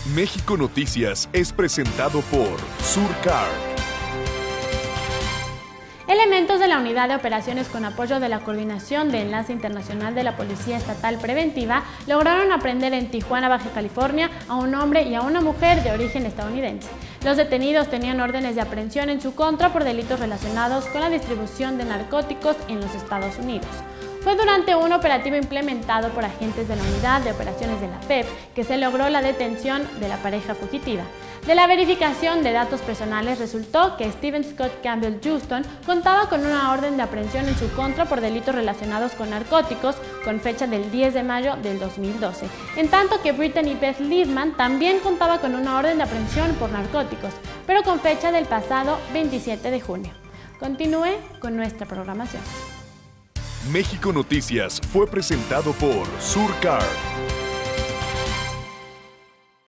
México Noticias es presentado por Surcar. Elementos de la Unidad de Operaciones con apoyo de la Coordinación de Enlace Internacional de la Policía Estatal Preventiva lograron aprender en Tijuana, Baja California, a un hombre y a una mujer de origen estadounidense. Los detenidos tenían órdenes de aprehensión en su contra por delitos relacionados con la distribución de narcóticos en los Estados Unidos. Fue durante un operativo implementado por agentes de la Unidad de Operaciones de la PEP que se logró la detención de la pareja fugitiva. De la verificación de datos personales resultó que Steven Scott Campbell Houston contaba con una orden de aprehensión en su contra por delitos relacionados con narcóticos con fecha del 10 de mayo del 2012, en tanto que Brittany Beth Liebman también contaba con una orden de aprehensión por narcóticos, pero con fecha del pasado 27 de junio. Continúe con nuestra programación. México Noticias fue presentado por Surcar.